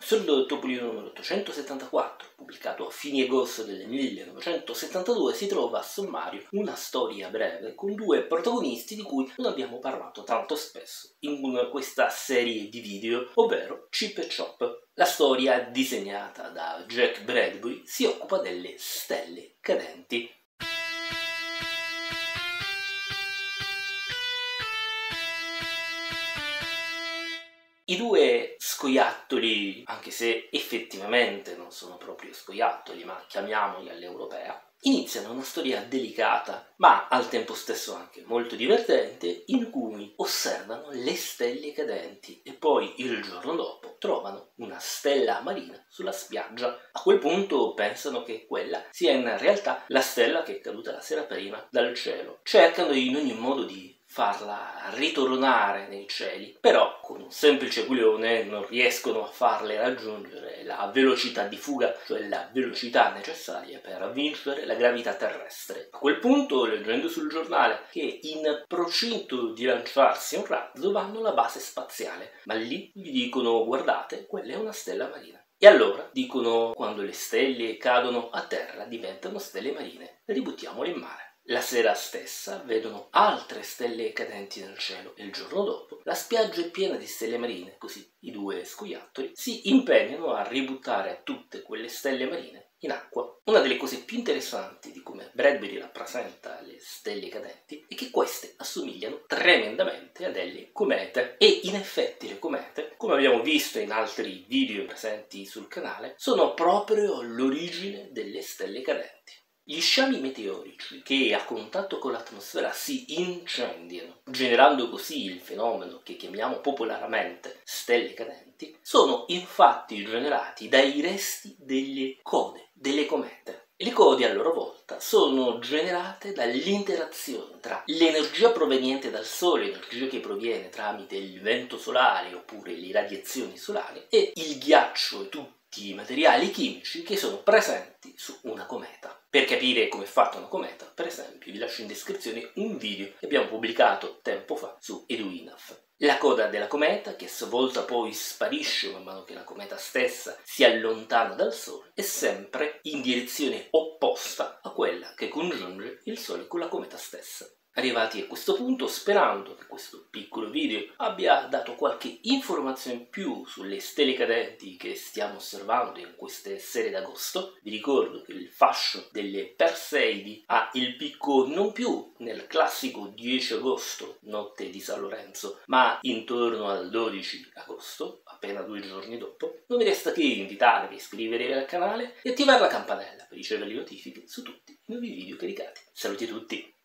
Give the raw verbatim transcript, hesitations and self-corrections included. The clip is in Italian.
Sul Topolino numero ottocentosettantaquattro, pubblicato a fine agosto del millenovecentosettantadue, si trova a sommario una storia breve con due protagonisti di cui non abbiamo parlato tanto spesso in questa serie di video, ovvero Chip e Chop. La storia, disegnata da Jack Bradbury, si occupa delle stelle cadenti. I due scoiattoli, anche se effettivamente non sono proprio scoiattoli, ma chiamiamoli all'europea, iniziano una storia delicata, ma al tempo stesso anche molto divertente, in cui osservano le stelle cadenti e poi il giorno dopo trovano una stella marina sulla spiaggia. A quel punto pensano che quella sia in realtà la stella che è caduta la sera prima dal cielo. Cercano in ogni modo di farla ritornare nei cieli, però con un semplice aquilone non riescono a farle raggiungere la velocità di fuga, cioè la velocità necessaria per vincere la gravità terrestre. A quel punto, leggendo sul giornale che in procinto di lanciarsi un razzo, vanno alla base spaziale, ma lì gli dicono: guardate, quella è una stella marina. E allora dicono: quando le stelle cadono a terra diventano stelle marine, ributtiamole in mare. La sera stessa vedono altre stelle cadenti nel cielo e il giorno dopo la spiaggia è piena di stelle marine, così i due scoiattoli si impegnano a ributtare tutte quelle stelle marine in acqua. Una delle cose più interessanti di come Bradbury rappresenta le stelle cadenti è che queste assomigliano tremendamente a delle comete, e in effetti le comete, come abbiamo visto in altri video presenti sul canale, sono proprio l'origine delle stelle cadenti. Gli sciami meteorici che a contatto con l'atmosfera si incendiano, generando così il fenomeno che chiamiamo popolarmente stelle cadenti, sono infatti generati dai resti delle code delle comete. Le code a loro volta sono generate dall'interazione tra l'energia proveniente dal Sole, l'energia che proviene tramite il vento solare oppure le radiazioni solari, e il ghiaccio e tutti i materiali chimici che sono presenti su una cometa. Per capire come è fatta una cometa, per esempio, vi lascio in descrizione un video che abbiamo pubblicato tempo fa su EduINAF. La coda della cometa, che a sua volta poi sparisce man mano che la cometa stessa si allontana dal Sole, è sempre in direzione opposta a quella che congiunge il Sole con la cometa stessa. Arrivati a questo punto, sperando che questo piccolo video abbia dato qualche informazione in più sulle stelle cadenti che stiamo osservando in queste sere d'agosto, vi ricordo che il fascio delle Perseidi ha il picco non più nel classico dieci agosto, notte di San Lorenzo, ma intorno al dodici agosto, appena due giorni dopo. Non mi resta che invitarvi a iscrivervi al canale e attivare la campanella per ricevere le notifiche su tutti i nuovi video caricati. Saluti a tutti!